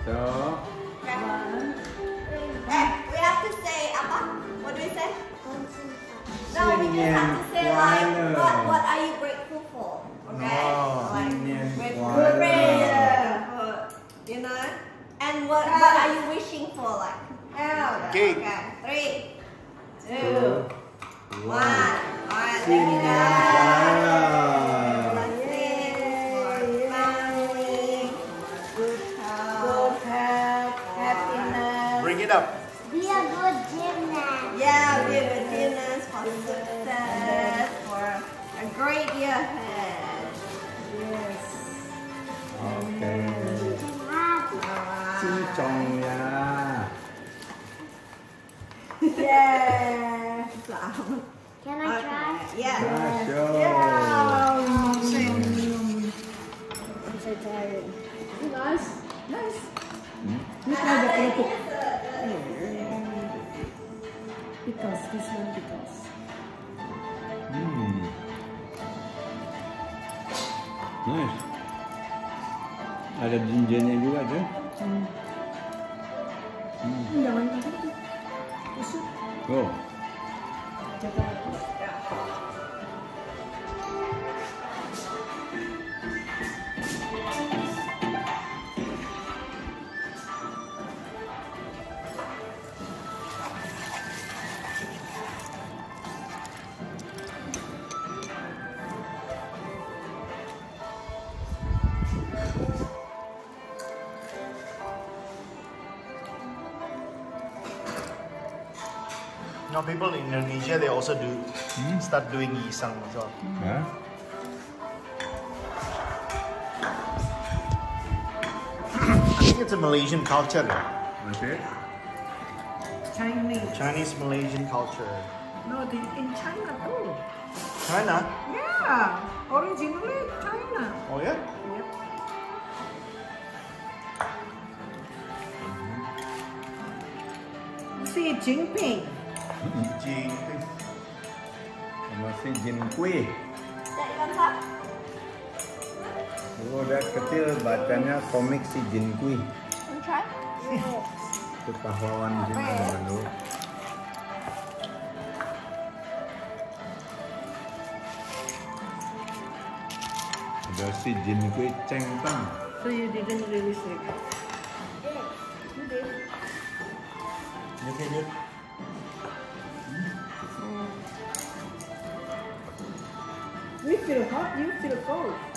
So. We have to say apa? What do we say? No, we just have to say like what are you grateful for? Okay? Like grateful, you know? And what are you wishing for? Like Okay. Okay. 3, 2, 1. Alright, thank you Sing guys. Blessings for family, good health, happiness. Bring it up. Be a good gymnast. Yeah, be a good gymnast for success, for a great year ahead. Yes. Okay. Alright. Cincong ya. Yeah. Can I try? Yeah. Sure. Yeah. I'm so tired. Nice. Nice. You try the keropok. Because this one because. Nice. Ada gingernya juga tuh. Jangan gitu. Usut. Oh. Jaga. Now people in Indonesia, they also start doing Yee Sang as well. Ya. I think it's a Malaysian culture. Okay. Chinese. Chinese Malaysian culture. No, in China too. China? Yeah. Originally China. Oh yeah? Yep. Xi Jinping. Sama si Jin Kui. That you want some? Dulu udah kecil bacanya komik si Jin Kui. Want to try? Itu pahlawan di Cina dulu. Ada si Jin Kui Cheng Tang. So you didn't really say. You did. Okay, good. We feel hot, you feel cold.